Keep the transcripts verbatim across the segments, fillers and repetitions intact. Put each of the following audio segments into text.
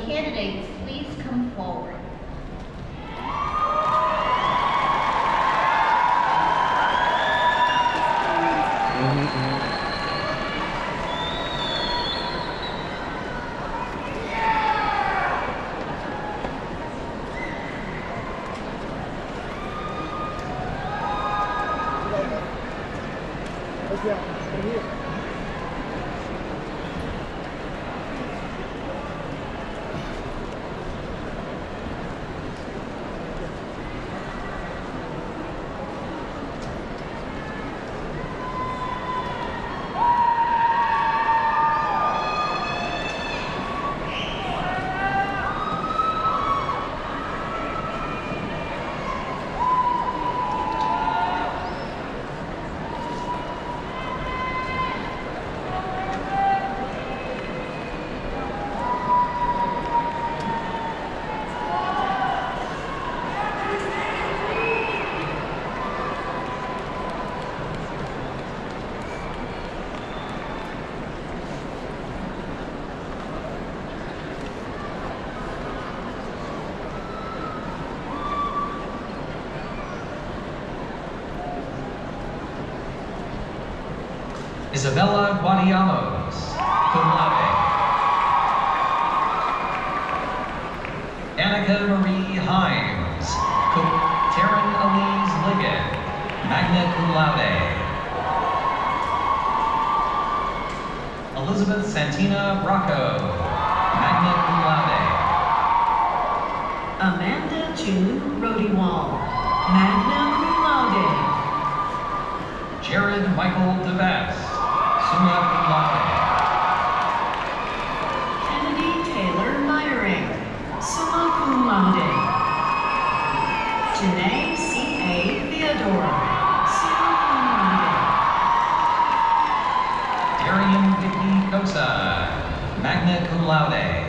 candidates please come forward? Isabella Guadiamos, cum laude. Annika Marie Himes, cum Taryn Elise Liggett, magna cum laude. Elizabeth Santina Bracco, magna cum laude. Amanda June Rodiwall, magna cum laude. Jared Michael DeVess, summa cum laude. Kennedy Taylor Meyering, summa cum laude. Janae C A Theodore, summa cum laude. Darian Vicky Cosa, magna cum laude.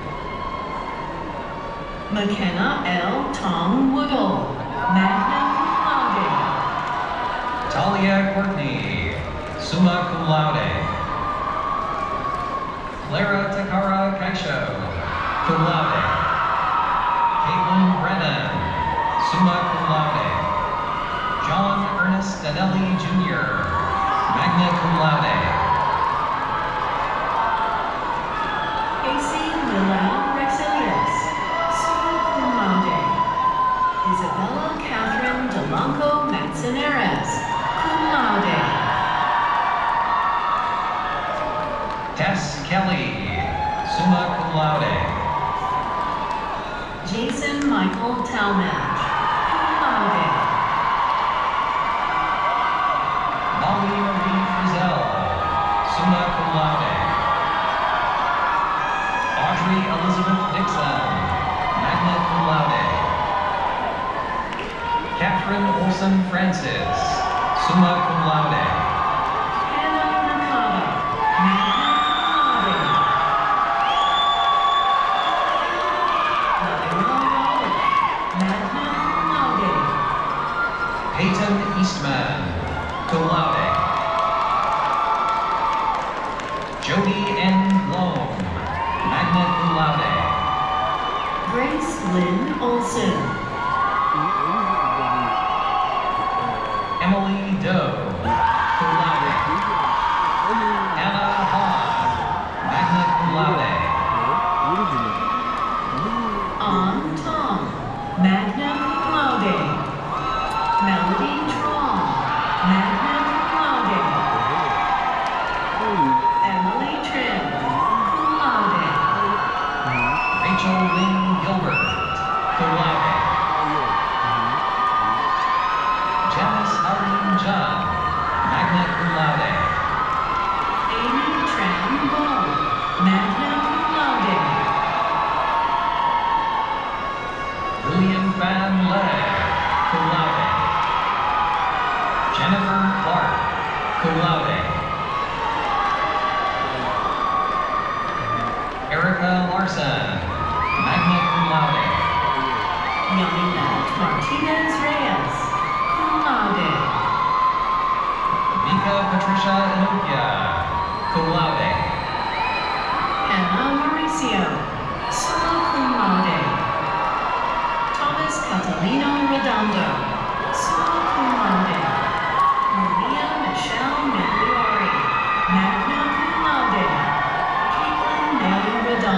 McKenna L. Tom Woodall, magna cum laude. Talia Courtney, summa cum laude. Clara Takara Kaisho, cum laude. Caitlin Brennan, summa cum laude. John Ernest Danelli Junior, magna cum laude. Casey Lilla Rexelius, summa cum laude. Isabella Catherine Delanco Manzanares, cum laude. Tess Kelly, summa cum laude. Jason Michael Talmadge, cum laude. Molly Marie Frizzell, summa cum laude. Audrey Elizabeth Dixon, magna cum laude. Catherine Olson Francis, summa cum laude. Hannah Nakata, magna cum laude. Lyra Wallach, magna cum laude. Peyton Eastman, cum laude. Jody N. Blom, magna cum laude. Grace Lynn Olson. Emily Doe, cum laude. Anna Hahn, magna cum laude. On Tom, magna cum laude. Melody Tron, magna cum laude. Emily Trim, cum laude. Rachel Lynn Gilbert, cum laude. Janice Howden John, magna cum laude. Amy Tran Bull, magna cum laude. Lillian Van Leigh, cum laude. Jennifer Clark, cum laude. Erica Larson, magna cum laude. Yamilet Martinez Reyes, cum laude. Vika Patricia Inopia, cum laude. Hannah Mauricio, summa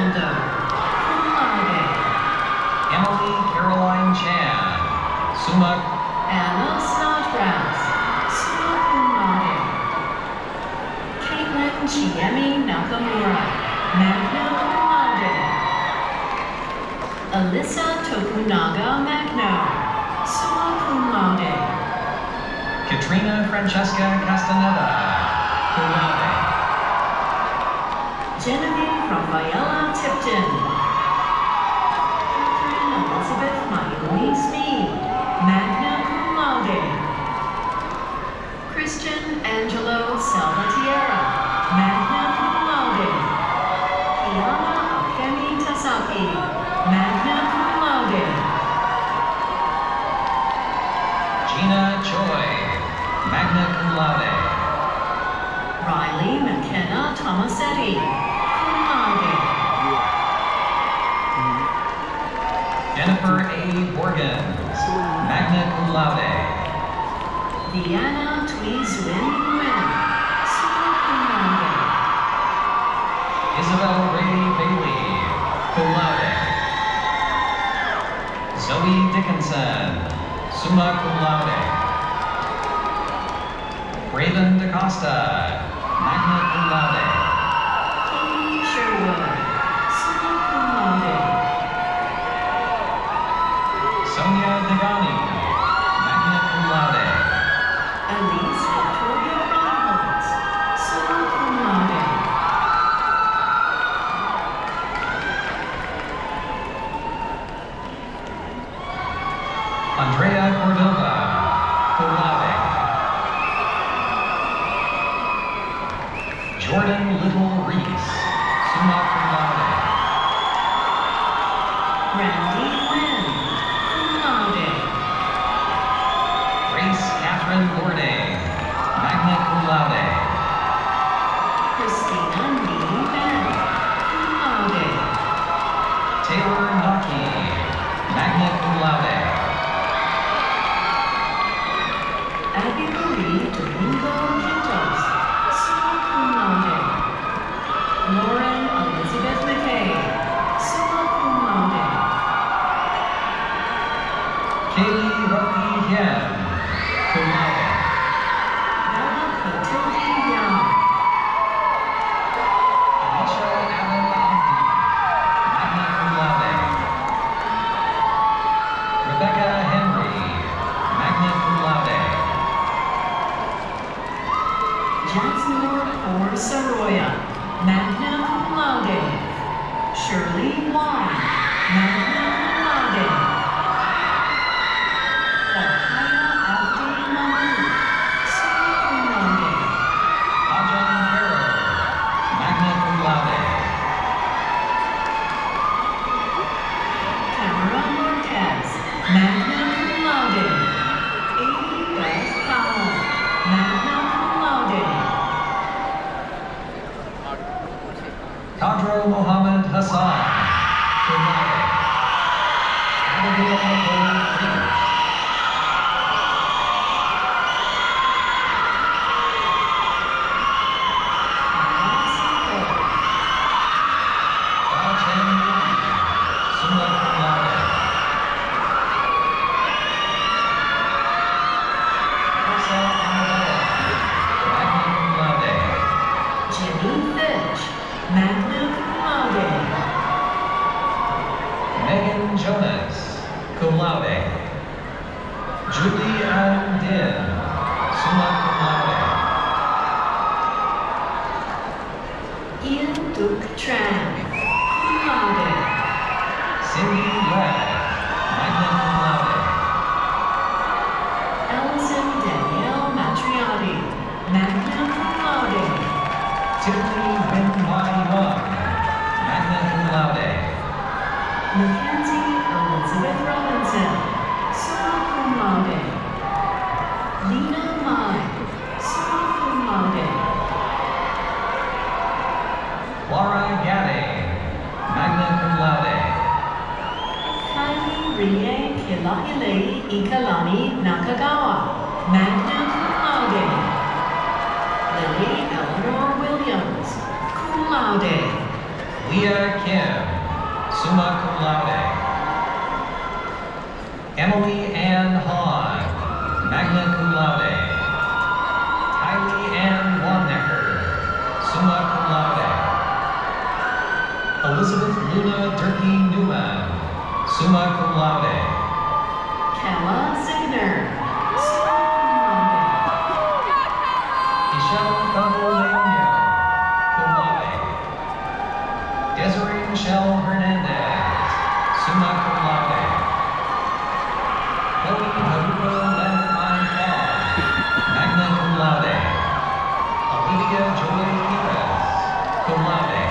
Esmeralda, cum laude. Emily Caroline Chan, summa Anna Snodgrass, summa cum laude. Caitlin Chiemi Nakamura, magna cum laude. Alyssa Tokunaga Magno, summa cum laude. Katrina Francesca Castaneda, cum laude. Genevieve Rafaela Tipton, Catherine Elizabeth Mayumi Smead, magna cum laude. Christian Angelo Salvatierra, magna cum laude. Kiana Akemi Tasaki, magna cum laude. Gina Choi, magna cum laude. Riley McKenna Tomasetti, cum laude. Jennifer A. Borgens, magna cum laude. Deanna Tweezwin Nguyen, summa cum laude. Isabel Ray Bailey, cum laude. Zoe Dickinson, summa cum laude. Braden DaCosta, magna cum laude. Katie Sherwood, summa cum laude. Sonia Degani, magna cum laude. Elise Victoria Reynolds, summa cum laude. Andrea Cordova, cum laude. Jordan Little Reese, summa cum laude. Randy Lynn, cum laude. Grace Catherine Bourdais, magna cum laude. Christina Nee Ben, cum laude. Taylor Nucky, magna cum laude. Abby Marie Domingo Quintos, summa cum laude. Lauren Elizabeth McKay, summa cum laude. Kaylee Rocky Hien, cum laude. Bella Clotilde Young, Alicia Allen Abdi, magna cum laude. Rebecca Henry, magna cum laude. Jasmine Kaur Saroya, magna cum laude. Shirley Wong, magna cum laude. Farhaya Abdi Mahmood, summa cum laude. Ajan Caro, magna cum laude. Tamara Marquez, magna cum laude. Amy Beth Powell, magna cum laude. Kadro Mohammed Hassan, cum laude. Abigail Nicole Peters. Anna Sako, Dachen Lee, summa cum laude. Elsa Amabella, magna cum laude. Jenny Fitch, magna cum laude. Megan Jonas, cum laude. Julie Ann Din, summa cum laude. Ian Duke Tran, cum laude. Cindy Webb, magna cum laude. Allison Danielle Matriotti, magna cum laude. Tiffany Win Mai Young, magna cum laude. Mackenzie Elizabeth Robinson, summa cum laude. Lena Mai, summa cum laude. Laura Gadde, magna cum laude. Kylie Rie Kilahilei Ikalani Nakagawa, magna cum laude. Lily Eleanor Williams, cum laude. Leah Kim, summa cum laude. Emily Ann Hahn, magna cum laude. Kylie Ann Wannecker, summa cum laude. Elizabeth Luna Durkee Newman, summa cum laude. Kella Zigner, summa cum laude. Michelle Caboleño, cum laude. Desiree Michelle Hernandez, summa cum laude. Chloe Haruko Len An Fong, magna cum laude. Olivia Joy Perez, cum laude.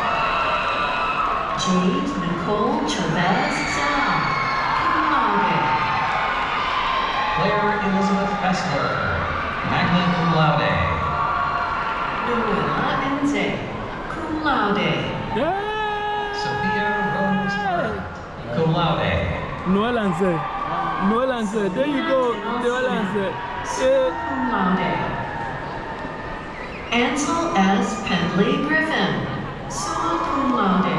Jade Nicole Chavez Zhao, cum laude. Claire Elizabeth Fessler, magna cum laude. Noella Enze, cum laude. Sophia Rose Hart, cum laude. Noel answered. Noel answered. There you go. Noel answered. Summa cum laude. Ansel S. Pendley Griffin, summa cum laude.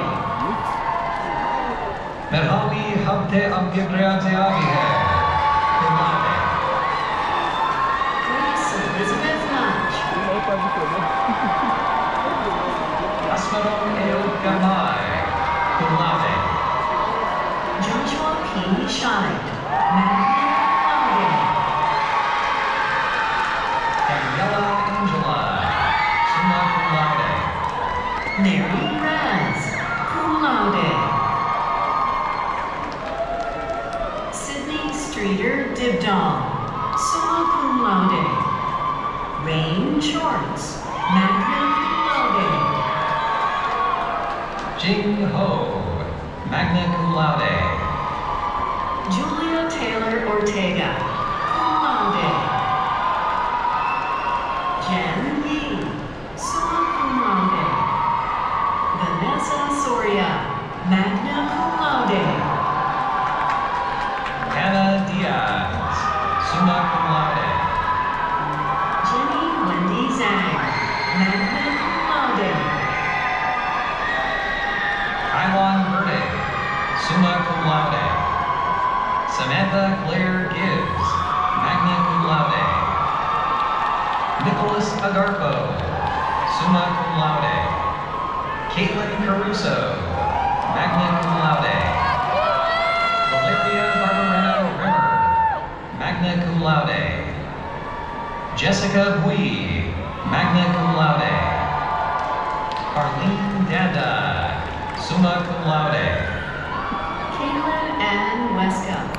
Merhabi Habte Abgibriate Abihe, cum laude. Grace Elizabeth Notch, Asmaron Eod Gamai, cum laude. Joshua P. Scheid, magna cum laude. Gabriella Angela, summa cum laude. Mary Rez, cum laude. Sydney Streeter Dibdall, summa cum laude. Rain Shorts, magna cum laude. Jing Ho, magna cum laude. Julia Taylor Ortega, cum laude. Jen Yi, summa cum laude. Vanessa Soria, magna cum laude. Hannah Diaz, summa cum laude. Jenny Wendy Zhang, magna cum laude. Kylon Burdick, summa cum laude. Samantha Claire Gibbs, magna cum laude. Nicholas Agarpo, summa cum laude. Caitlin Caruso, magna cum laude. Valeria Barbarena Rimmer, magna cum laude. Jessica Bui, magna cum laude. Arlene Dada, summa cum laude. Caitlin Ann Weska,